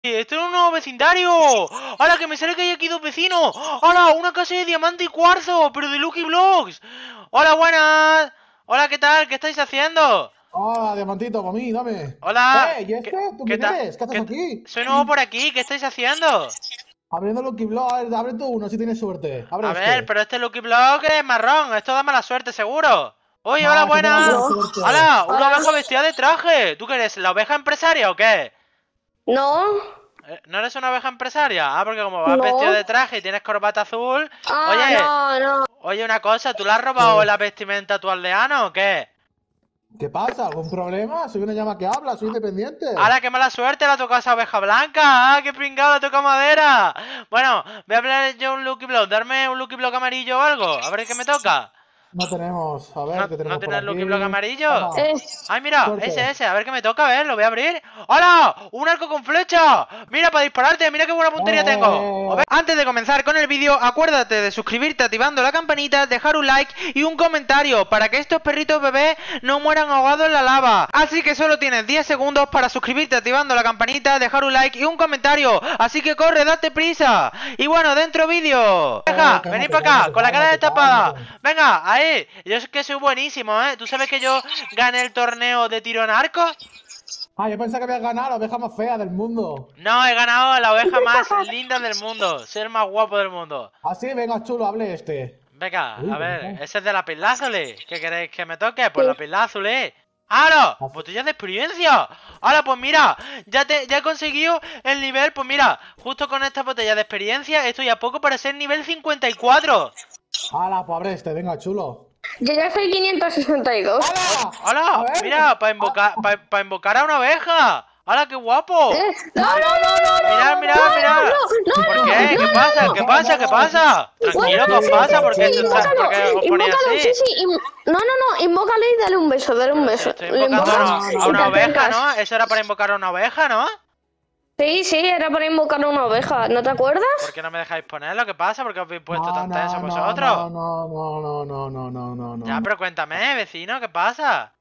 Esto es un nuevo vecindario. ¡Hala, que me sale que hay aquí dos vecinos! ¡Hala, una casa de diamante y cuarzo! ¡Pero de Lucky Blocks! ¡Hola, buenas! Hola, ¿qué tal? ¿Qué estáis haciendo? Ah, diamantito, para mí, dame. Hola, ¿Y este? ¿Tú qué quién tal? eres? ¿Qué haces aquí? Soy nuevo por aquí, ¿qué estáis haciendo? Abriendo Lucky Block. A ver, abre tú uno si tienes suerte. A Abre ver, este. pero este Lucky Block es marrón, esto da mala suerte, seguro. Oye, hola, No, esto te da buenas. buena No. suerte. Hola, una Hola. oveja vestida de traje. ¿Tú qué eres, la oveja empresaria o qué? No. ¿No eres una oveja empresaria? Ah, porque como vas vestido de No. traje y tienes corbata azul. Ah, Oye, no, no. oye, una cosa, ¿tú le has robado ¿Qué, la vestimenta a tu aldeano o qué? qué pasa? ¿Algún problema? Soy una llama que habla, soy independiente. ¡Hala, qué mala suerte! Le ha tocado a esa oveja blanca. ¡Ah, qué pringado! Le toca madera. Bueno, voy a hablar yo un Lucky Block. Darme un Lucky Block amarillo o algo. A ver qué me toca. No tenemos. A ver, ¿No, ¿qué no tenemos por tienes Lucky Block aquí? amarillo? Toma, Eh, Ay, mira, suerte. ese. A ver qué me toca, a ver, lo voy a abrir. ¡Hola! ¡Un arco con flecha! Mira, para dispararte, mira qué buena puntería tengo. Antes de comenzar con el vídeo, acuérdate de suscribirte activando la campanita, dejar un like y un comentario para que estos perritos bebés no mueran ahogados en la lava. Así que solo tienes 10 segundos para suscribirte activando la campanita, dejar un like y un comentario. Así que corre, date prisa. Y bueno, dentro vídeo. Venga, venid Cálmate, para acá, cálmate, con la cara cálmate, destapada. cálmate. Venga, ahí. Yo es que soy buenísimo, ¿eh? ¿Tú sabes que yo gané el torneo de tiro en arco? Ah, yo pensaba que habías ganado la oveja más fea del mundo. No, he ganado a la oveja más linda del mundo. Ser más guapo del mundo. Así, venga, chulo, hable este. Venga, Uy, a ¿dónde ver, está? ese es de la pilázuli. ¿Qué queréis que me toque? Pues la sí. pilázuli. ¡Ahora! Así. ¡Botellas de experiencia! Ahora, pues mira, ya he conseguido el nivel, pues mira, justo con esta botella de experiencia estoy a poco para ser nivel 54. ¡Hala, pues abre este, venga, chulo! Yo ya soy 562. ¡Hala! A ¡Hola! ver. Mira, para invocar a una oveja. ¡Hala, qué guapo! No, no, no, Mirad, no, mirad, no, mirad. no, ¿Por no, qué? no, ¿Qué no, pasa? no, ¿Qué pasa? ¿Qué pasa? Bueno, Tranquilo, ¿qué os Tranquilo, pasa? sí, invócalo, ¿Por qué os ponéis invócalo, así? sí, sí. No, no, no, invócalo y dale un beso, dale un Pero si beso. estoy Lo invocando invocas No, a y te una no. oveja, acercas. ¿no? Eso era para invocar a una oveja, ¿no? Sí, sí, era para invocar a una oveja, ¿no te acuerdas? ¿Por qué no me dejáis ponerlo? ¿Qué pasa? ¿Por qué os habéis puesto No, tan tensos no, no, vosotros? no, no, no, no, no, no, no, no, no, Ya, no. pero cuéntame, vecino, ¿qué pasa?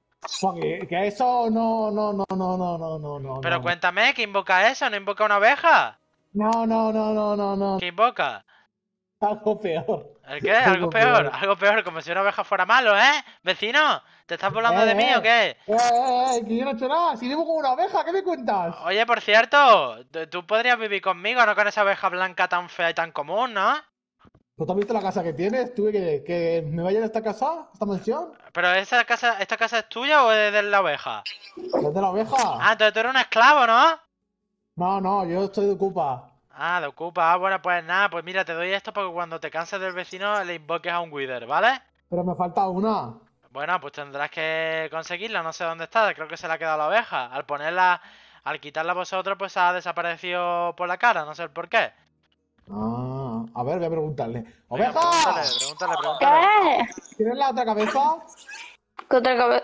Que eso no, no, no, no, no, no, no, no, Pero no. cuéntame, ¿qué invoca eso? ¿No invoca una oveja? No, no, no, no, no, no. ¿Qué invoca? Algo peor. ¿El qué? Algo Algo peor, peor. algo peor, como si una oveja fuera malo, ¿eh? Vecino, ¿te estás burlando de mí o Eh, qué? que yo no he hecho nada. Si vivo como una oveja, ¿qué me cuentas? Oye, por cierto, tú podrías vivir conmigo, no con esa oveja blanca tan fea y tan común, ¿no? ¿Tú te has visto la casa que tienes? ¿Tuve que me vaya de esta casa, esta mansión? ¿Pero esta casa es tuya o es de la oveja? ¿Es de la Ah, oveja? entonces tú eres un esclavo, ¿no? No, no, yo estoy de ocupa. Ah, de ocupa. Ah, bueno, pues nada, pues mira, te doy esto para que cuando te canses del vecino le invoques a un Wither, ¿vale? Pero me falta una. Bueno, pues tendrás que conseguirla, no sé dónde está, creo que se la ha quedado la oveja. Al quitarla vosotros, pues ha desaparecido por la cara, no sé el por qué. Ah, a ver, voy a preguntarle. Venga, ¡Oveja! pregúntale. ¿Qué? ¿Tienes la otra cabeza? ¿Qué otra cabeza?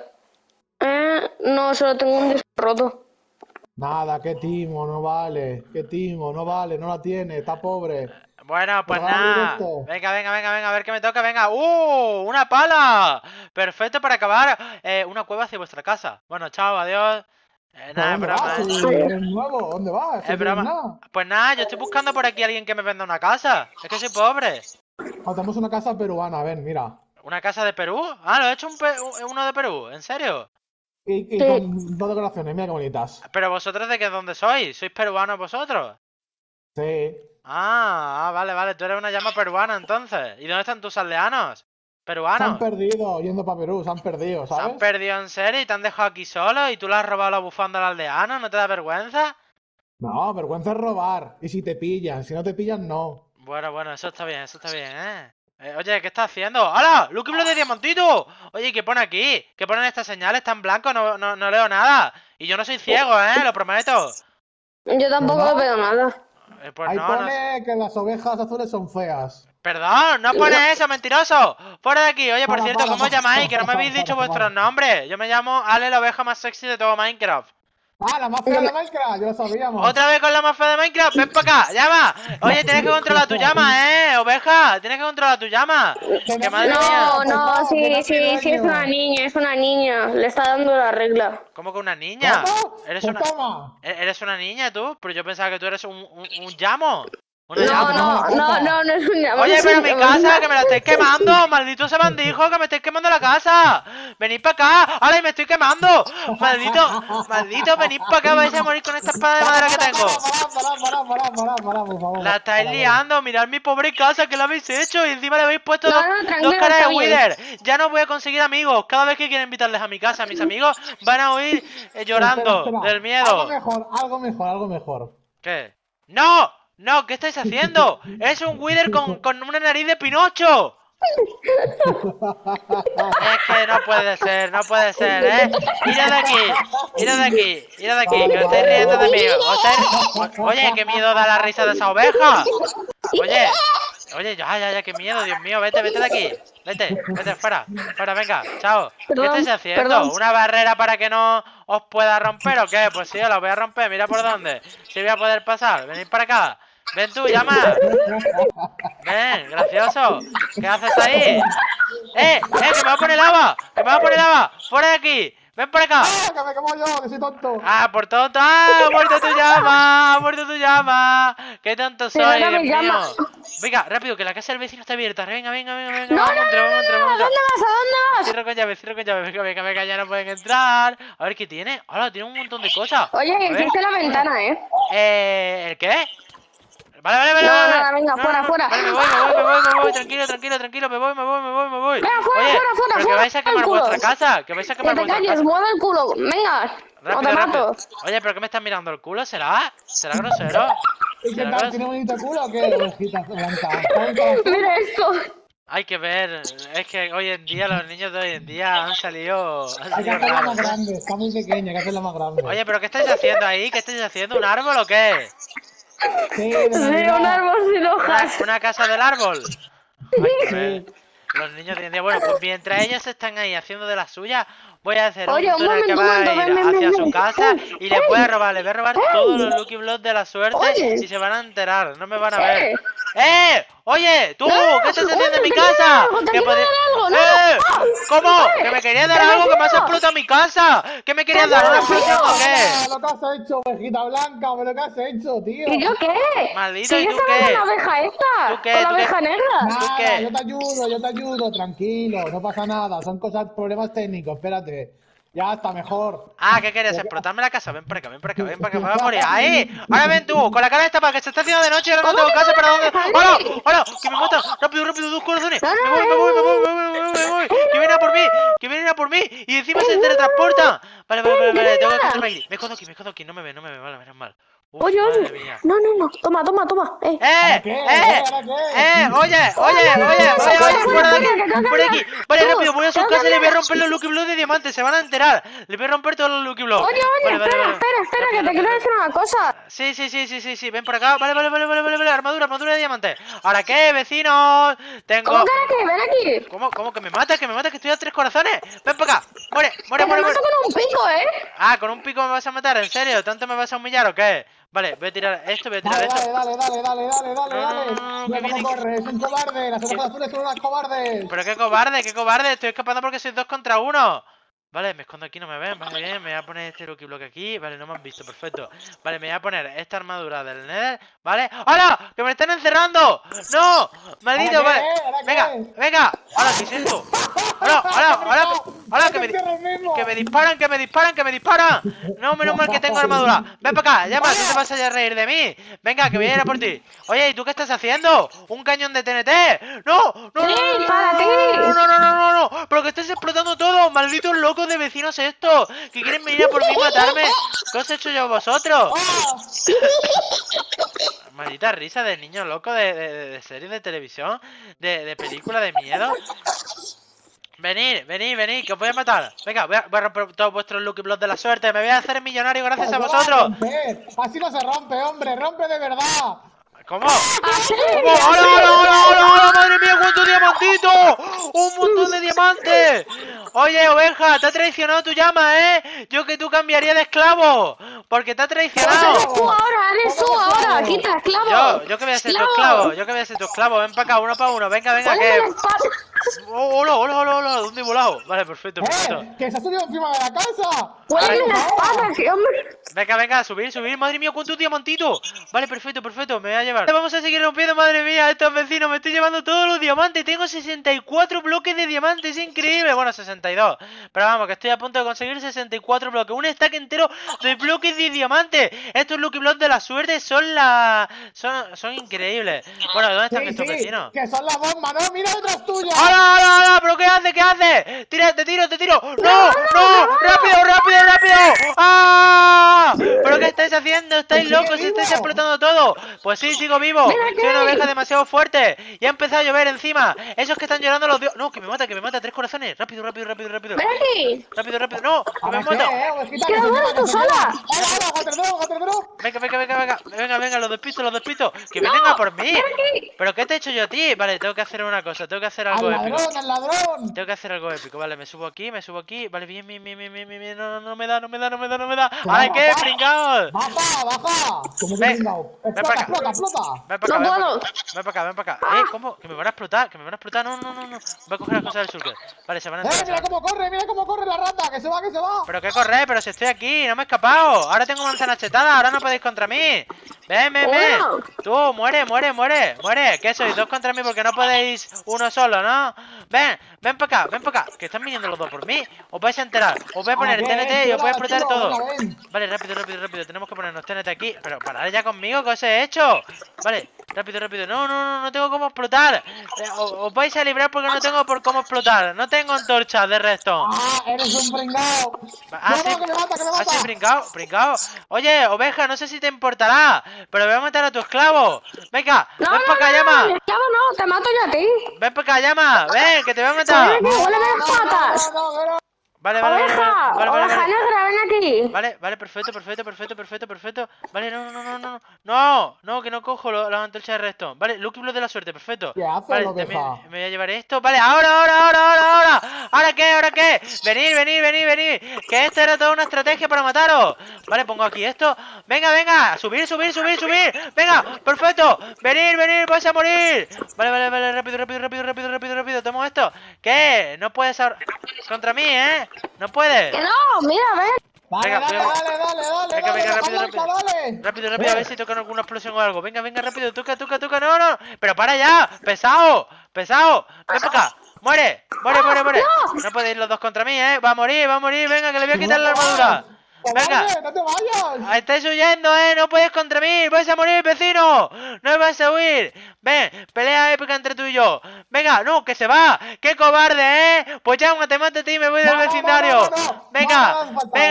No, solo tengo un disco roto. Nada, qué timo, no vale. Qué timo, no vale, no la tiene, está pobre. Bueno, pues ¿Pero va a abrir nada. esto? Venga, a ver qué me toca, venga. ¡Una pala! Perfecto para acabar una cueva hacia vuestra casa. Bueno, chao, adiós. ¿Pero Nada, es dónde vas? broma, Si eres nuevo, ¿dónde vas? Si Es no tienes broma. nada. Pues nada, yo estoy buscando por aquí a alguien que me venda una casa. Es que soy pobre. Ah, tenemos una casa peruana, ven, mira. ¿Una casa de Perú? Ah, lo he hecho uno de Perú, ¿en serio? Y Sí. con dos decoraciones, mira qué bonitas. ¿Pero vosotros de qué dónde sois? ¿Sois peruanos vosotros? Sí. Vale, tú eres una llama peruana entonces. ¿Y dónde están tus aldeanos? Se han ¿Peruanos? perdido yendo para Perú, se han perdido, ¿Se han ¿sabes? perdido en serio y te han dejado aquí solo y tú le has robado la bufanda al aldeano? ¿No te da vergüenza? No, vergüenza es robar. Y si te pillan, si no te pillan, no. Bueno, eso está bien, ¿eh? Oye, ¿qué estás haciendo? ¡Hala! ¡Lucky Block de diamantito! Oye, ¿qué pone aquí? ¿Qué ponen estas señales? Está en blanco, no leo nada. Y yo no soy ciego, Lo prometo. Yo tampoco ¿Verdad? veo nada. Pues Ahí no. pone que las ovejas azules son feas. Perdón, no pone eso, mentiroso. Fuera de aquí. Oye, por cierto, ¿cómo os llamáis? Que no me habéis dicho para. vuestros nombres. Yo me llamo Ale, la oveja más sexy de todo Minecraft. Ah, la más fea de Minecraft, ya lo sabíamos. ¿Otra vez con la mafia de Minecraft? Ven para acá, llama. Oye, tienes que controlar tu llama, oveja. Tienes que controlar tu llama. Que madre mía. No, no, que no sí, sí, sí, dueño. es una niña. Le está dando la regla. ¿Cómo que una niña? ¿Cómo? ¿Eres Pues una, toma. eres una niña tú? Pero yo pensaba que tú eres un llamo. Una No, llama. no es un llama. Oye, es pero un mi llama. casa, que me la estáis quemando. Maldito se bandijo, que me estáis quemando la casa. Venid para acá. Ahora me estoy quemando. Maldito, venid para acá. Vais a morir con esta espada de madera que tengo. Para, por favor. La estáis liando. Mirad mi pobre casa, que la habéis hecho. Y encima le habéis puesto No, dos tranquilo, caras de está bien. Wither. Ya no voy a conseguir amigos. Cada vez que quiera invitarles a mi casa, mis amigos van a huir llorando Espera. del miedo. Algo mejor. ¿Qué? ¡No! ¡No! ¿Qué estáis haciendo? ¡Es un Wither con una nariz de Pinocho! Es que no puede ser, ¿eh? Id de aquí, que os estáis riendo de mí. Oye, qué miedo da la risa de esa oveja. Oye, ya, qué miedo, Dios mío, vete de aquí. Vete, fuera, venga, chao. ¿Qué Perdón, estáis haciendo? perdón. ¿Una barrera para que no os pueda romper o qué? Pues sí, os la voy a romper, mira por dónde. Si voy a poder pasar, venid para acá. Ven tú, llama. Ven, gracioso. ¿Qué haces ahí? Que me va a poner lava. Fuera de aquí. Ven para acá. Que me quemo yo, que soy tonto. Ah, por tonto. ¡Ah! ¡Ha muerto tu llama! ¡Qué tonto soy, Pero no Dios me llama. mío! Venga, rápido, que la casa del vecino está abierta. Venga. No, Vamos, entra. ¿a dónde vas? Cierro con llave. Venga, ya no pueden entrar. A ver qué tiene. Hola, tiene un montón de cosas. Oye, A ver. existe la ventana, ¿El qué? Vale. No, nada, venga, fuera. Vale, me voy. Tranquilo. Me voy. Venga, fuera, Oye, fuera, pero que vais a quemar al culo. vuestra casa. Que vais a Que quemar te vuestra calles, casa. mueve el culo. Venga, o te mato. Oye, pero ¿qué me estás mirando el culo? ¿Será grosero? ¿Y qué tal? ¿Tiene bonito culo o qué, ovejita blanca? Mira esto. Hay que ver, es que hoy en día, los niños de hoy en día han salido Hay que hacerla raros, más grande, está muy pequeña, hay que hacerla más grande. Oye, pero ¿qué estáis haciendo ahí? ¿Qué estáis haciendo? ¿Un árbol o qué? Sí, de Sí, Navidad. un árbol sin hojas. ¿Una casa del árbol? Hay que ver. Los niños de hoy en día, bueno, pues mientras ellos están ahí haciendo de las suyas, voy a hacer Oye, un un túnel que va a momento, ir ven, hacia su ven. casa y le voy a le voy a robar todos los Lucky Blocks de la suerte Oye. y se van a enterar, no me van a ver. Oye, tú, ¿qué estás haciendo en mi casa? Te quiero dar algo, ¿no? ¿Cómo? ¿Que me querías dar algo? ¿Que me has explotado mi casa? ¿Qué me querías dar? ¿Una explosión o qué? Lo que has hecho, ovejita blanca, lo que has hecho, tío. ¿Y yo qué? Maldito, Si ¿y yo tú estaba qué? con la abeja esta. ¿Tú qué? Con la ¿Tú qué? abeja negra. Nada, qué? yo te ayudo, tranquilo, no pasa nada, son problemas técnicos, espérate. Ya está mejor. Ah, ¿qué querías? ¿Explotarme la casa? Ven para acá, me voy a morir. ¡Ahí! Ahora ven tú, con la cara esta para que se está haciendo de noche y ahora no tengo casa para dónde. ¡Hola! ¡Que me matan! ¡Rápido, 2 corazones! Me voy. ¡Que vienen a por mí! Y encima se teletransportan. Vale, tengo que encontrarme aquí. Me escondo aquí, no me ve, vale, menos mal. Uf, Oye, madre mía. no, toma. Oye, fuera de aquí. Vale, rápido, voy a su casa y le voy a romper los Lucky Blocks de diamante, se van a enterar. Le voy a romper todos los Lucky Blocks. Oye, Vale. espera, que te quiero decir una cosa. Sí, ven por acá. Vale, armadura de diamante. ¿Ahora qué, vecinos? Tengo... ¿Cómo que ven aquí? ¿Cómo que me matas? Que estoy a 3 corazones. Ven para acá. Muere. Te mato con un pico, Ah, con un pico me vas a matar, ¿en serio? ¿Tanto me vas a humillar o qué? Vale, voy a tirar esto. Dale. No, Mira que cómo corre, es un cobarde, las ovejas azules son unas cobardes. Pero qué cobarde, estoy escapando porque sois 2 contra 1. Vale, me escondo aquí, no me ven, vale, bien, me voy a poner este Lucky Block aquí, vale, no me han visto, perfecto. Vale, me voy a poner esta armadura del Nether, ¿vale? ¡Hola! ¡Que me están encerrando! ¡No! ¡Maldito, vale! Venga, ahora, ¿qué es esto? ¡Hola! Que me disparan. No, menos mal que tengo armadura. Ven para acá, llama, tú te vas a reír de mí. Venga, que voy a ir a por ti. Oye, ¿y tú qué estás haciendo? ¿Un cañón de TNT? ¡No! Pero que estés explotando todo, malditos locos de vecinos estos, que quieren venir a por mí y matarme. ¿Qué os he hecho yo a vosotros? Maldita risa de niño loco de series de televisión, de película de miedo. Venid, que os voy a matar. Venga, voy a romper todos vuestros Lucky Blocks de la suerte. Me voy a hacer millonario gracias a vosotros. Así no se rompe, hombre, rompe de verdad. ¿Cómo? ¡Hola! ¡Madre mía, cuánto diamantito! ¡Un montón de diamantes! Oye, oveja, te ha traicionado tu llama, ¿eh? Yo que tú cambiaría de esclavo. Porque te ha traicionado. Eres tú ahora, quita, esclavo. Yo que voy a ser tu esclavo, yo que voy a ser tu esclavo. Ven para acá, uno para uno. Venga, venga, Ponle la que... espada. Hola, ¿dónde he volado? Vale, perfecto. ¡Que se ha subido encima de la casa! Ponle la espada, que hombre. Venga, subir. Madre mía, cuántos diamantitos. Vale, perfecto, me voy a llevar. Vamos a seguir rompiendo, madre mía, estos vecinos. Me estoy llevando todos los diamantes. Tengo 64 bloques de diamantes, es increíble. Bueno, 62. Pero vamos, que estoy a punto de conseguir 64 bloques. Un stack entero de bloques de diamantes. Estos Lucky Blocks de la suerte son son increíbles. Bueno, ¿dónde están estos vecinos? Que son la bomba, ¿no? ¡Mira detrás tuya! ¡Hola! ¿Pero qué hace? Te tiro. ¡No! ¡Rápido! ¡Ah! ¿Pero qué estáis haciendo? ¿Estáis locos? ¿Estáis explotando todo? Pues sí, sigo vivo. Soy una oveja demasiado fuerte. Y ha empezado a llover encima. Esos que están llorando los dios. No, que me mata, 3 corazones. Rápido. Ven aquí. Rápido. No, que me mata. ¡Que lo mueres tú sola! Venga, los despisto. Que vengan a por mí. ¿Pero qué te he hecho yo a ti? Vale, tengo que hacer una cosa. Tengo que hacer algo épico. ¡Al ladrón! Tengo que hacer algo épico. Vale, me subo aquí. Vale, bien. No me da. ¡Ay, qué pringaos! ¡Baja! ¿Cómo que Ven, pringao? ven para acá. ¡Explota! Ven para acá, No puedo. ven para acá. ¿Cómo? ¿Que me van a explotar? No. Voy a coger las cosas del surker. Vale, se van a entrar. Mira cómo corre la rata! ¡Que se va! Pero qué correr, pero si estoy aquí, no me he escapado. Ahora tengo manzana chetada, ahora no podéis contra mí. Ven. Bueno. Tú, muere. ¿Qué sois? 2 contra mí porque no podéis uno solo, ¿no? Ven para acá. Que están viniendo los dos por mí. Os vais a enterar. Os voy a poner TNT y os voy a explotar todo. Vale, rápido. Tenemos que ponernos TNT aquí. Pero parad ya conmigo, ¿qué os he hecho? Vale, rápido. No tengo cómo explotar. Os vais a librar porque no tengo por cómo explotar. No tengo antorchas de resto. ¡Eres un pringao! Sí, que me mata! sí, pringao. Oye, oveja, no sé si te importará, pero voy a matar a tu esclavo. Venga, ven para acá, llama. Esclavo no, te mato yo a ti. Ven para acá, llama. Ven, que te voy a matar. ¡Huele las patas! Vale. Oveja negra, ven aquí. Vale, perfecto. Vale, no, que no cojo las antorchas de resto. Vale, Lucky Block de la suerte, perfecto. ¿Qué haces, Vale, oveja? me voy a llevar esto. Vale, ahora. ¿Ahora qué? Venir. Que esto era toda una estrategia para mataros. Vale, pongo aquí esto. Venga, subir. Venga, perfecto. Venir, vais a morir. Vale, rápido. Tomo esto. ¿Qué? No puedes ahora contra mí, ¿eh? No puedes. Que no, mira, ven. Venga, Dale, rápido, a ver si tocan alguna explosión o algo. Venga, rápido, toca, no. Pero para ya, pesado. Ven para acá. Muere. No podéis ir los dos contra mí, Va a morir, venga, que le voy a quitar la armadura. Venga. ¡No te vayas! Estáis huyendo, no podéis contra mí. Vais a morir, vecino. No vais a huir. Ven, pelea épica entre tú y yo. Venga, no, que se va. ¡Qué cobarde, Pues ya, te mato a ti y me voy del vecindario. Venga,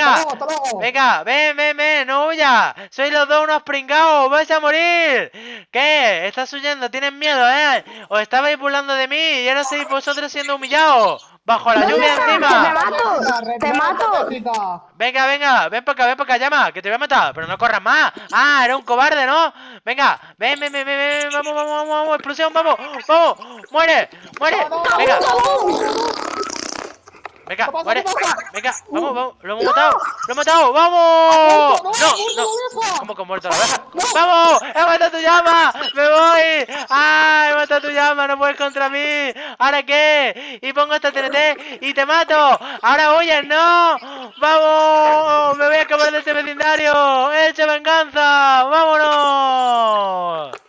ven, no huya. Sois los dos unos pringaos. Vais a morir. ¿Qué? ¿Estás huyendo? ¿Tienes miedo, Os estabais burlando de mí y ahora estáis vosotros siendo humillados. Bajo la lluvia encima. Te mato. Venga, ven para acá, llama, que te voy a matar, pero no corras más. Era un cobarde, ¿no? Venga, ven, vamos, explosión, vamos, muere. Venga, muere. Vamos, lo hemos matado, vamos. No, ¿cómo que he muerto la oveja? ¡Vamos! ¡He matado tu llama! ¡Me voy! ¡He matado tu llama! ¡No puedes contra mí! ¿Ahora qué? Y pongo esta TNT y te mato. ¡Ahora huyes, no! ¡Vamos! ¡Me voy a acabar de este vecindario! ¡He hecho venganza! ¡Vámonos!